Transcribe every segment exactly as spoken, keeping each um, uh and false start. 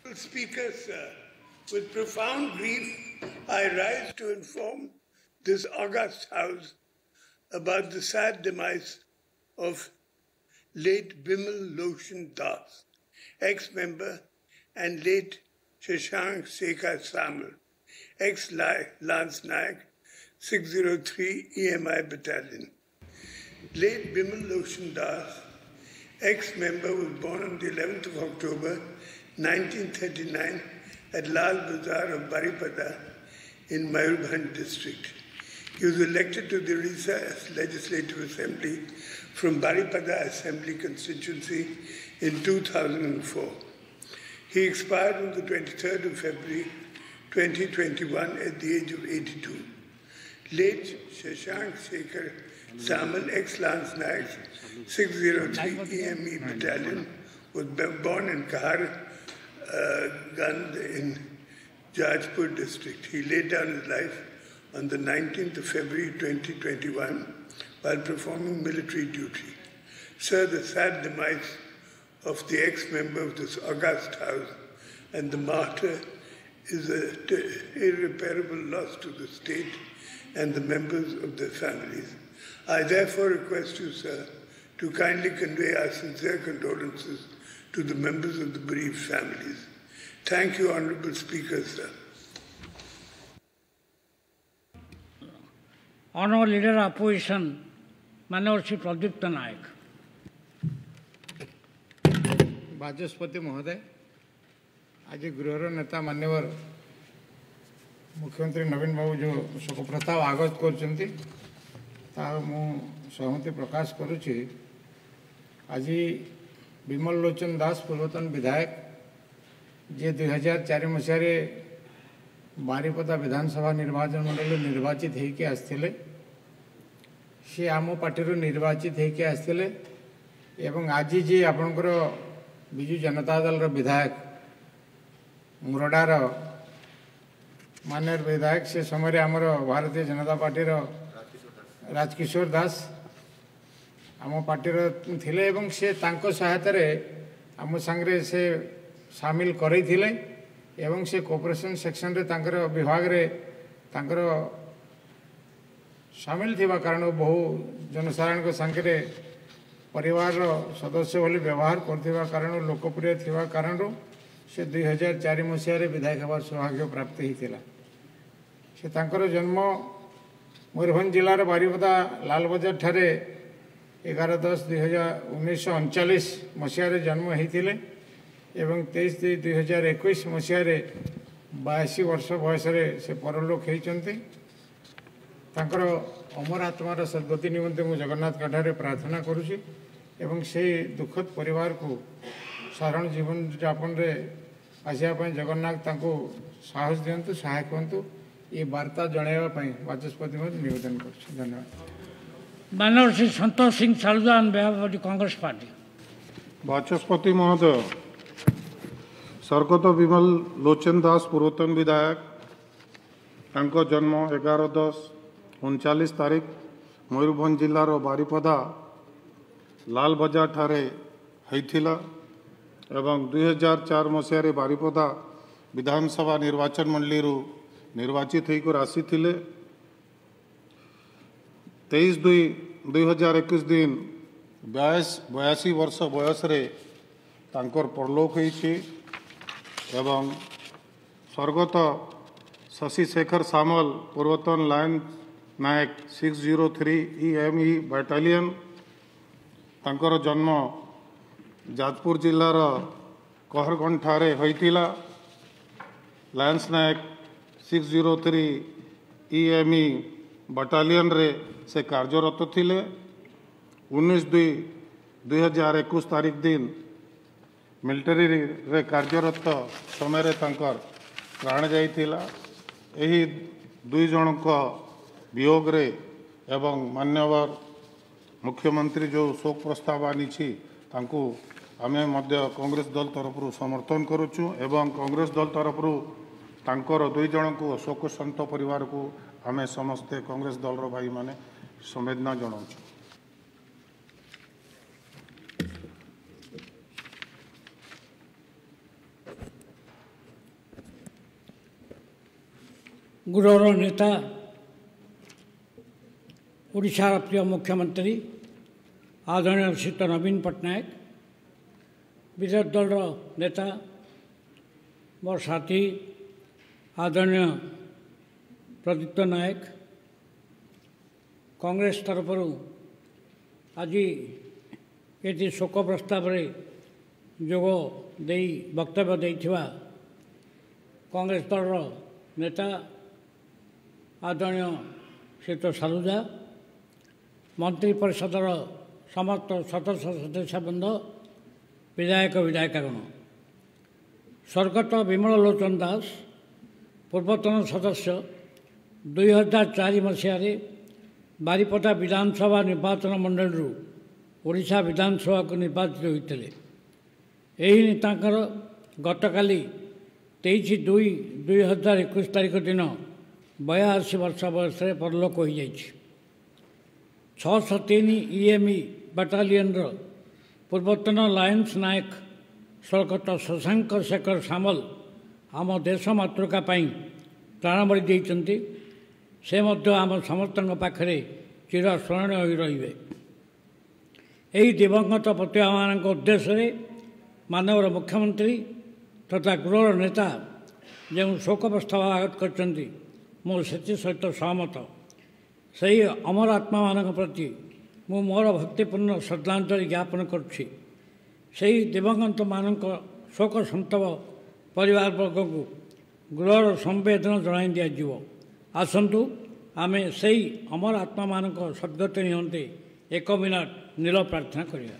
Speaker, sir, with profound grief, I rise to inform this august House about the sad demise of late Bimal Loshen Das, ex-member, and late Shashank Shekhar Samal, ex-Lance Nayak, six oh three E M I Battalion. Late Bimal Loshen Das, ex-member, was born on the eleventh of October nineteen thirty-nine at Lal Bazaar of Baripada in Mayurbhanj district. He was elected to the Orissa Legislative Assembly from Baripada Assembly constituency in two thousand four. He expired on the twenty-third of February twenty twenty-one at the age of eighty-two. Late Shashank Shekhar Samal, ex-Lance Nayak, six oh three E M E Battalion, was born in Kahar uh, Gand in Jajpur district. He laid down his life on the nineteenth of February twenty twenty-one while performing military duty. Sir, the sad demise of the ex-member of this august House and the martyr is an irreparable loss to the state and the members of their families. I therefore request you, sir, to kindly convey our sincere condolences to the members of the bereaved families. Thank you, Honorable Speaker, sir. Honourable Leader of Opposition, Manavashri Pradipta Nayak. Bachaspati महोदय, आज गृहर नेता मान्यवर मुख्यमंत्री नवीन बाबू जो शोक प्रस्ताव आगत कर सहमति प्रकाश करुच्ची। आज बिमल लोचन दास पूर्वतन विधायक जे दुई हजार चार मसीह बारिपदा विधानसभा निर्वाचन मंडल निर्वाचित होके आसते सी आम पार्टी निर्वाचित होके आसते एवं आज जी आपणकर विजु जनता दल विधायक मुरडार माननीय विधायक से समय आमर भारतीय जनता पार्टी राजकिशोर दास आम पार्टी थिले एवं से तांको सहायता रे आम सांगरे से सामिल करई थिले एवं से कोऑपरेशन सेक्शन रे तांकर विभाग रे तांकर सामिल थिबा कारण बहु जनसाधारण को सांगरे परिवार सदस्य बोली व्यवहार करथिबा कारण लोकप्रिय थिबा कारण से दुई हजार चार मसीह विधायक हबार सौभाग्य प्राप्त होता। से तांकर जन्म मयूरभंज जिलार बारिपदा लालबजार ठारे एगार दस दुई हजार उन्नीस अड़चाश मसीह जन्म होते एवं तेईस दुई दुई हजार एक मसीह बयासी वर्ष बयस से परलोक होती। अमर आत्मार सद्गति निमंते मु जगन्नाथ काठारे प्रार्थना करुँची एवं से दुखद परिवार को साधारण जीवन यापन रे आसापी जगन्नाथ तांको साहस दिंतु सहायक हूँ ये वार्ता जनवाई बाचस्पति निवेदन कर धन्यवाद। Manavashri Santosh Singh Saluja on behalf of the Congress Party. Bachaspati महोदय, स्वर्गत बिमल लोचन दास पूर्वतन विधायक तांको जन्म एगार दस उनचालीस तारीख मयूरभंज जिलार बारिपदा लाल बजार ठारे होइथिला एवं दुई हजार चार मसीह बारिपदा विधानसभा निर्वाचन मंडली निर्वाचित होकर आसीथिले। तेईस दुई दुई हजार एक दिन बयास बयासी वर्ष बयस तांकर परलोक होइछि एवं स्वर्गत शशि शेखर सामल पूर्वतन lance naik six zero three E M E battalion तांकर जन्म जाजपुर जिलार कहरगंज ठारे होइतिला। Lance naik six zero three E M E battalion रे से कार्यरत थिले। उन्नीस दुई दुई हजार एक तारीख दिन मिलिटरी रे कार्यरत समय तांकर प्राण जाइथिला। एही दुई जनक वियोग रे एवं मान्यवर मुख्यमंत्री जो शोक प्रस्ताव आनी तांको आमे मध्य कांग्रेस दल तरफ समर्थन करुचु एवं कांग्रेस दल तरफ तांकर दुई जन को शोक संत परिवार को आमे समस्ते कांग्रेस दल भाई माने संवेदना जनाऊँ। गुरुर नेता ओडिशार प्रिय मुख्यमंत्री आदरणीय श्रीयुत नवीन पट्टनायक, विरोधी दल नेता मोर साथी आदरणीय प्रदीप्त नायक, कांग्रेस तरफ आज ये शोक प्रस्ताव जोग दे वक्तव्य देथिबा कांग्रेस दल नेता आदरणीय श्रीयुत सालुजा, मंत्री परिषदर समस्त सदस्य सदस्यवृंद, विधायक विधायिकागण, स्वर्गत विमल लोचन दास पूर्वतन सदस्य दुई हजार चार मसीह बारिपदा विधानसभा निर्वाचन मंडल ओडिशा विधानसभा को निर्वाचित होते। यही नेतांकर गतकाली तेईस दुई दुई हजार एक तारीख दिन बयासी वर्ष बयस परलोक हो छःश तीन ईएमई बाटालियन पूर्वतन लायंस नायक स्वर्गत शशांक शेखर सामल आम देश मातृका प्राणबली देते। से मध्य आम समस्त पाखे चिर स्मरणीय हो रे। यही दिवंगत प्रतिभा मान उद्देश्य मानवर मुख्यमंत्री तथा गृहर नेता जो शोक प्रस्ताव आगत कर सहित सहमत। सही अमर आत्मा मान प्रति मु मोर भक्तिपूर्ण श्रद्धांजलि ज्ञापन करुछि। सही दिवंगत मान शोक संतव परिवार वर्ग को गृहर संवेदना जनाई दिज्व। आसतु आमे सही अमर आत्मा मान सद्गति निमंते एक मिनट नील प्रार्थना करिया।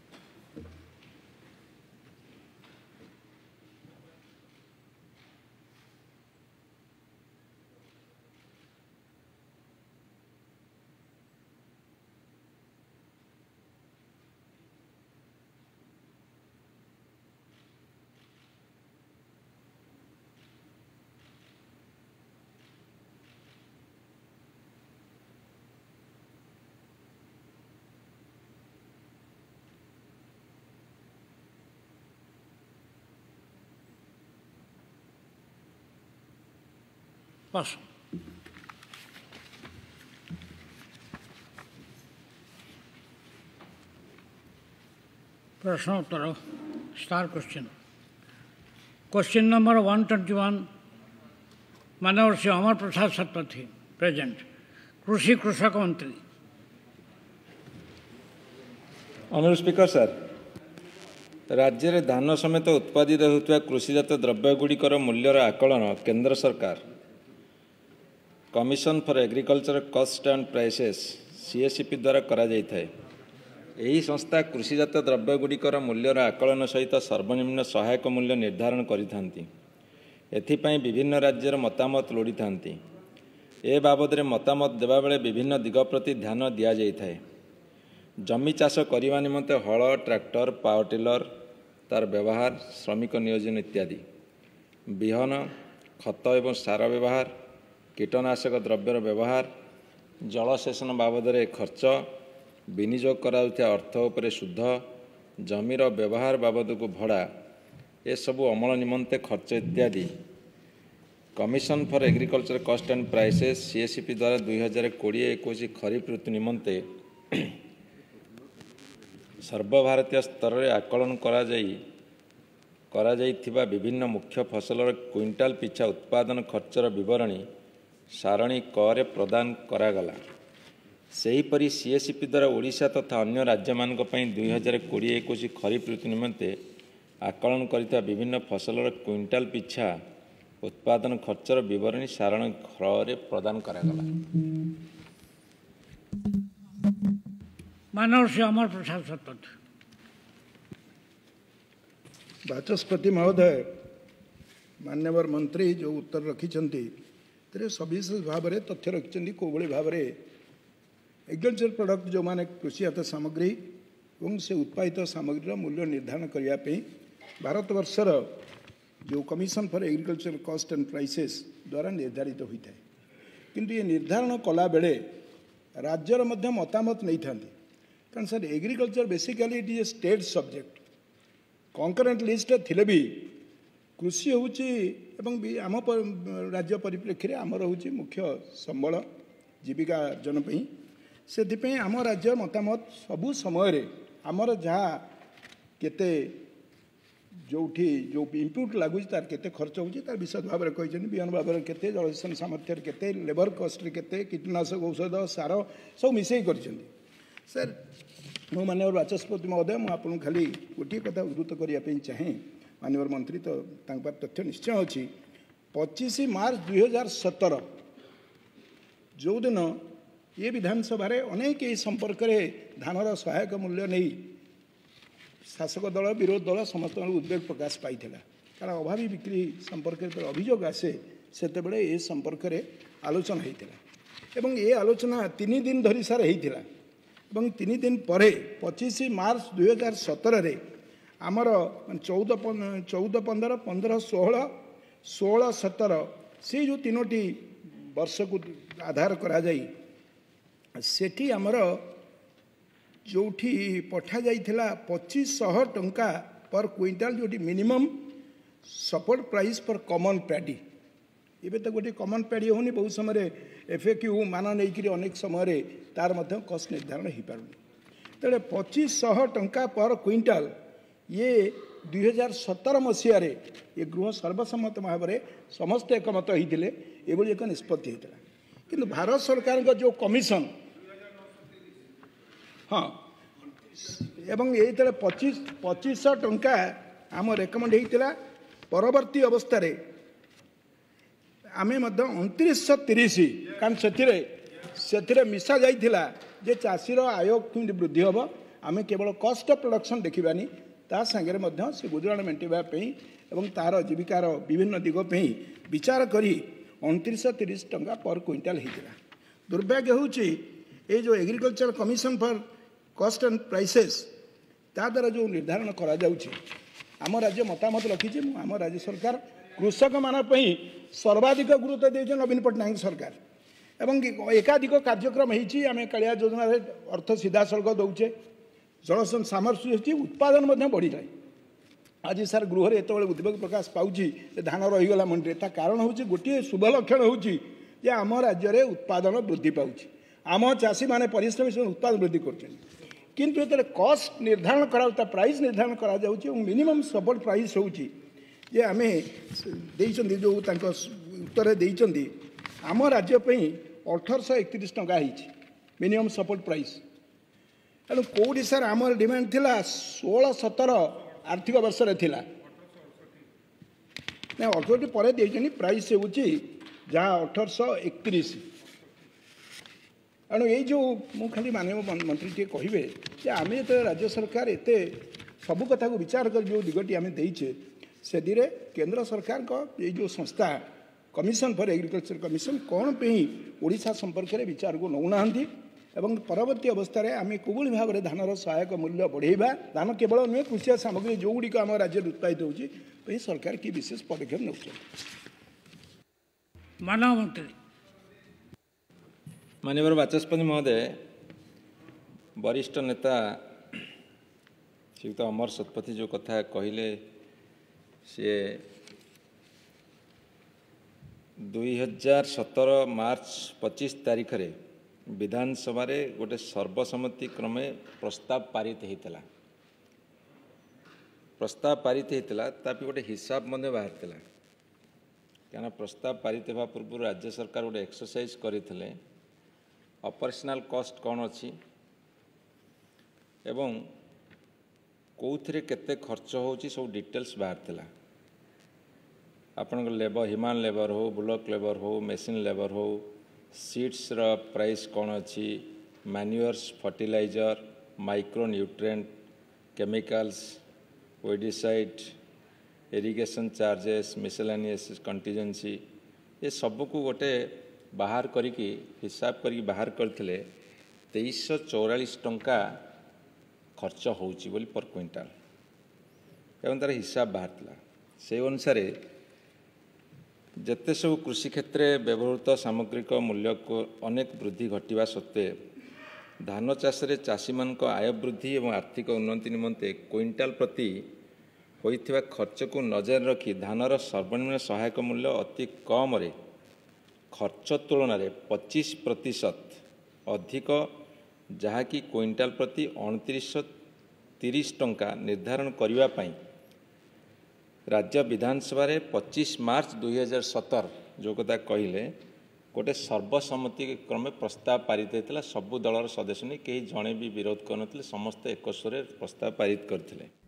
बस प्रश्न उत्तर star question question number one twenty one मानवर श्री अमर प्रसाद शतपथी प्रेजेंट कृषि कृषक मंत्री। ऑनरेबल स्पीकर सर, राज्य में धान समेत उत्पादित होता कृषिजात द्रव्यगुड़िकर मूल्यर आकलन केंद्र सरकार commission for agriculture cost and prices CSCP द्वारा करा जाय थाए। यही संस्था कृषिजात द्रव्यगुड़िकर मूल्यर आकलन सहित सर्वनिम्न सहायक मूल्य निर्धारण करिथांती। एथिपाई विभिन्न राज्यर मतामत लोड़ी थांती। ए बाबद में मतामत देवा बेले विभिन्न दिग प्रति ध्यान दिया जाय थाए। जमी चाष करने निमंते हल, ट्रैक्टर, पावर टिलर, तार व्यवहार, श्रमिक नियोजन इत्यादि, बिहन, खत एवं सार व्यवहार, कीटनाशक द्रव्यर व्यवहार, जलसेचन बाबद में खर्च, विनियोग कराउथिया अर्थ उपरे शुद्ध, जमीर व्यवहार बाबद को भड़ा, ये सबू अमल निमंते खर्च इत्यादि commission for agriculture cost and prices CSCP द्वारा दुई हजार कोड़े एक खरीफ ऋतु निमंते सर्वभारतीय स्तर में आकलन करा जाई करा जाइथिबा विभिन्न मुख्य फसलर क्विंटाल पिछा उत्पादन खर्चर विवरणी सारणी क प्रदान करागला। सेहीपरि सीएससीपी द्वारा ओडिशा तथा अन्य राज्य मानक पई दुई हजार कोड़े एक खरीफ ऋतु निमंते आकलन करिता विभिन्न फसलर क्विंटाल पिछा उत्पादन खर्चर विवरणी सारणी ख प्रदान करागला। मानव श्री अमर प्रसाद शतपथी। बाचस्पति महोदय, मान्यवर मंत्री जो उत्तर रखिंट सविशेष भाव में तथ्य रखिंट कौ भाव में एग्रीकल्चर प्रोडक्ट जो माने कृषिजात सामग्री और से उत्पादित सामग्री मूल्य निर्धारण करने भारतवर्षर जो commission for agriculture cost and prices द्वारा निर्धारित होता है, किंतु ये निर्धारण कला बेले राज्यर मध्य मतामत नहीं था। कारण sir agriculture basically it is a state subject. Concurrent list थिले भी कृषि होची एवं भी आम राज्य परिप्रेक्षी में आमर हूँ मुख्य संबल जीविका अर्जन से आम राज्य मतामत सबू समय आमर जहाँ केते जोठी जो इनपुट लगुच तार केते खर्च होची तार विशद भाव में कहते बिहन भाव में केते जलसेचन सामर्थ्य केते लेबर कस्ट केते कीटनाशक औषध सार सब मिसई कर सर मो माननीय बाचस्पति महोदय मुझे खाली गोटे कथा उद्धृत करने चाहे माननीय मंत्री तो तथ्य निश्चय अच्छी पच्चीस मार्च दुई हजार सतर जो दिन ये विधानसभा अनेक ये संपर्क में धानर सहायक मूल्य नहीं शासक दल विरोध दल समस्त उद्वेग प्रकाश पाई कारण अभावी बिक्री संपर्क में अभियोग आसे से ये संपर्क में आलोचना होता ये आलोचना तीन दिन धरी सार होता तीन दिन पर पच्चीस मार्च दुई हजार सतर आमर चौदह चौदह पंद्रह पंद्रह षोह षोह सतर से जो तीनोटी वर्ष को आधार करा जाई सेठी आमर जोठी पठा जाइथिला पच्चीस सौ टंका पर क्विंटाल जोटी मिनिमम सपोर्ट प्राइस पर कॉमन पैडी एबे तो गोटे कॉमन पैडी होनी बहुत समय एफएक्यू मान नहीं अनेक समय तार मध्य कस्ट निर्धारण हो पारुनी तेरे पच्चीस सौ टंका पर क्विंटाल ये दुई हजार सतर मसीह ये गृह सर्वसम्मत भाव में समस्त एकमत होते ये एक निष्पत्ति होता कि भारत सरकार का जो कमिशन हाँ एवं ये पच्चीस पच्चीस सौ टंका आम रेकमेंड होता परवर्ती अवस्था आमे उनतीस सौ तीस कारण से मिसा जाइथिला जे चाषीर आय केमती वृद्धि हम आम केवल कस्ट ऑफ प्रोडक्शन देखिबानी ता संगे से गुजराण मेटापी और तार जीविकार विभिन्न दिगपी विचार करी उनतीस सौ तीस टंका पर क्विंटाल होता दुर्भाग्य हूँ ये जो agriculture commission for cost and prices ता द्वारा जो निर्धारण करा जाउछि आम राज्य मतामत रखी आम राज्य सरकार कृषक मान सर्वाधिक गुरुत्व दे नवीन पट्टनायक सरकार एवं एकाधिक कार्यक्रम होमें कालिया योजना अर्थ सीधा सड़क दौचे जलसेचन सामर्थ्य उत्पादन बढ़ी जाए आज सार गृह एत उद्वेग प्रकाश पाँच धान रहीगला मंडी ता कारण हूँ गोटे शुभ लक्षण हूँ आम राज्य में उत्पादन वृद्धि पाँच आम चाषी मैंने परिश्रमी से उत्पादन वृद्धि कर किंतु ये कस्ट निर्धारण करा प्राइस निर्धारण करा मिनिमम सपोर्ट प्राइस हूँ जे आम जो उत्तर देते आम राज्यपाई अठरश एकतीस टंका मिनिमम सपोर्ट प्राइस तेणु कौटी सार आम डिमांड थिला षोह सतर आर्थिक वर्ष थिला ना अठरटी पर प्राइस हूँ जहाँ अठरश एकतीस तेणु ये जो मु खाली माननीय मंत्री टे कहे आम जो राज्य सरकार एत सबू कथा को विचार कर जो दिगटी आम देचे से दिरे केंद्र सरकार का ये जो संस्था कमिशन फॉर एग्रीकल्चर कमिशन कौन पे ओडिशा संपर्क में विचार को नौना एवं परवर्ती अवस्था आम कोभली भाव में धानर सहायक मूल्य बढ़ेबा धान केवल नुहे कृषि सामग्री जो गुड़िक आम राज्य उत्पादित होती सरकार की विशेष पदक्षेप नौ मानव मंत्री माननीय बाचस्पति महोदय वरिष्ठ नेता श्रीयुक्त अमर शतपथी जो कथा कहले सी दुई हजार सतर मार्च पच्चीस तारीख रे विधानसभा रे गोटे सर्वसम्मति क्रमे प्रस्ताव पारित होता प्रस्ताव पारित होता तापी गोटे हिसाब मध्य बाहर क्या प्रस्ताव पारित होगा पूर्व राज्य सरकार गोटे एक्सरसाइज करते ऑपरेशनल कॉस्ट कौन अच्छी एवं कौन केते खर्च होची सब डिटेल्स बाहर आपण लेबर ह्यूमन लेबर हो ब्लॉक लेबर हो मेसीन लेबर हो सीड्स रा प्राइस कौन अच्छी manures fertiliser micro nutrient chemicals weedicide irrigation charges miscellaneous contingency ये सब को गोटे बाहर करिकी हिसाब करी बाहर करथिले तेईस सौ चौरालीस टंका खर्च होउची बोली पर क्विंटाल एवं तार हिसाब बाहर से अनुसार जिते सब कृषि क्षेत्र में व्यवहृत सामग्रिक मूल्य को अनेक वृद्धि घटवा सत्वे धान चाष चाषी मान आय वृद्धि और आर्थिक उन्नति निमंते क्विंटाल प्रति ହୋଇଥିବା ଖର୍ଚ୍ଚକୁ ନଜରରେ ରଖି ଧାନର ସର୍ବନିମ୍ନ ସହାୟକ ମୂଲ୍ୟ ଅତି କମରେ ଖର୍ଚ୍ଚ ତୁଳନାରେ ପଚିଶ ପ୍ରତିଶତ ଅଧିକ, ଯାହାକି କ୍ୱିଣ୍ଟାଲ ପ୍ରତି ଅଣତିରିଶଶହ ତିରିଶ ଟଙ୍କା ନିର୍ଦ୍ଧାରଣ କରିବା ପାଇଁ राज्य विधानसभा पच्चीस मार्च दुई हजार सतर जो कथा कहले गोटे सर्वसम्मति क्रमे प्रस्ताव पारित होता सबु दलर सदस्य नहीं कहीं जड़े भी विरोध करते समस्ते एक स्वर प्रस्ताव पारित करते।